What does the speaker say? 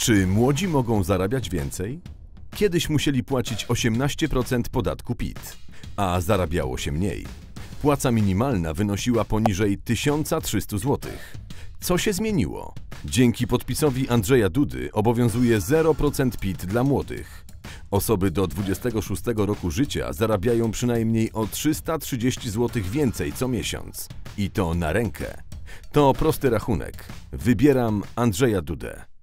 Czy młodzi mogą zarabiać więcej? Kiedyś musieli płacić 18% podatku PIT, a zarabiało się mniej. Płaca minimalna wynosiła poniżej 1300 zł. Co się zmieniło? Dzięki podpisowi Andrzeja Dudy obowiązuje 0% PIT dla młodych. Osoby do 26 roku życia zarabiają przynajmniej o 330 zł więcej co miesiąc. I to na rękę. To prosty rachunek. Wybieram Andrzeja Dudę.